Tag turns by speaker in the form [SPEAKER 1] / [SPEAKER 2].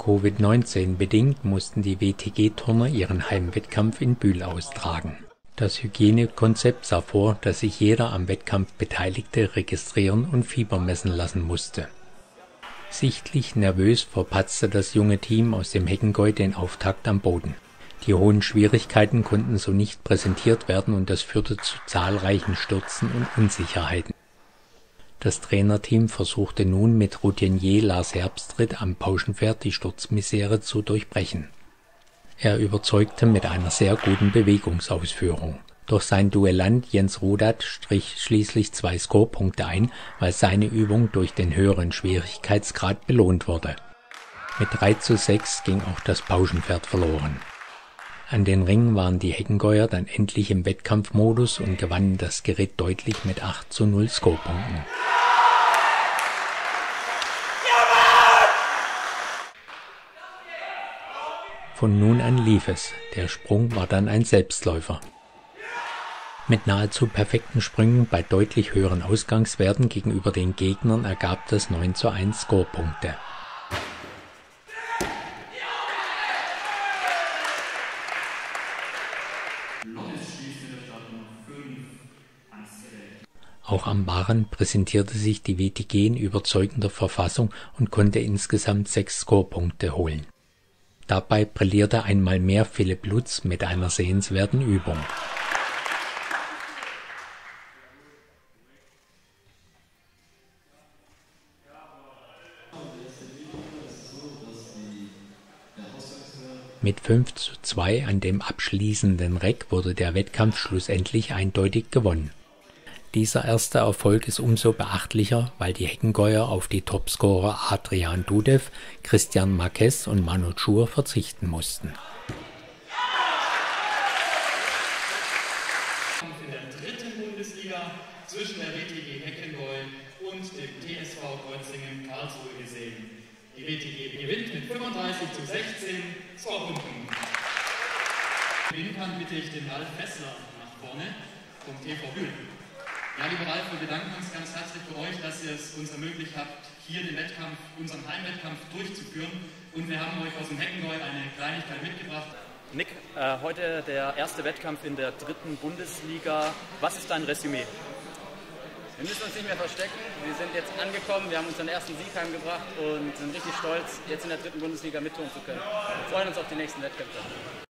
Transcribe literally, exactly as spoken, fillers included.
[SPEAKER 1] Covid neunzehn bedingt mussten die W T G-Turner ihren Heimwettkampf in Bühl austragen. Das Hygienekonzept sah vor, dass sich jeder am Wettkampf Beteiligte registrieren und Fieber messen lassen musste. Sichtlich nervös verpatzte das junge Team aus dem Heckengäu den Auftakt am Boden. Die hohen Schwierigkeiten konnten so nicht präsentiert werden und das führte zu zahlreichen Stürzen und Unsicherheiten. Das Trainerteam versuchte nun mit Routinier Lars Herbstritt am Pauschenpferd die Sturzmisere zu durchbrechen. Er überzeugte mit einer sehr guten Bewegungsausführung. Doch sein Duellant Jens Rodat strich schließlich zwei Scorepunkte ein, weil seine Übung durch den höheren Schwierigkeitsgrad belohnt wurde. Mit drei zu sechs ging auch das Pauschenpferd verloren. An den Ringen waren die Heckengäuer dann endlich im Wettkampfmodus und gewannen das Gerät deutlich mit acht zu null Scorepunkten. Von nun an lief es, der Sprung war dann ein Selbstläufer. Mit nahezu perfekten Sprüngen bei deutlich höheren Ausgangswerten gegenüber den Gegnern ergab das neun zu eins Scorepunkte. Auch am Barren präsentierte sich die W T G in überzeugender Verfassung und konnte insgesamt sechs Scorepunkte holen. Dabei brillierte einmal mehr Philipp Lutz mit einer sehenswerten Übung. Mit fünf zu zwei an dem abschließenden Reck wurde der Wettkampf schlussendlich eindeutig gewonnen. Dieser erste Erfolg ist umso beachtlicher, weil die Heckengäuer auf die Topscorer Adrian Dudew, Christian Marquez und Manu Schur verzichten mussten.
[SPEAKER 2] In der dritten Bundesliga zwischen der W T G Heckengäu und dem T S V Kreuzlingen Karlsruhe gesehen. Die W T G gewinnt mit fünfunddreißig zu sechzehn Scorepunkten. Gewinnen kann, bitte ich den Ralf Fessler nach vorne vom T V Bühl. Ja, lieber Ralf, wir bedanken uns ganz herzlich für euch, dass ihr es uns ermöglicht habt, hier den Wettkampf, unseren Heimwettkampf durchzuführen. Und wir haben euch aus dem Heckengäu eine Kleinigkeit mitgebracht.
[SPEAKER 3] Nick, äh, heute der erste Wettkampf in der dritten Bundesliga. Was ist dein Resümee?
[SPEAKER 4] Wir müssen uns nicht mehr verstecken. Wir sind jetzt angekommen, wir haben unseren ersten Sieg heimgebracht und sind richtig stolz, jetzt in der dritten Bundesliga mittun zu können. Wir freuen uns auf die nächsten Wettkämpfe.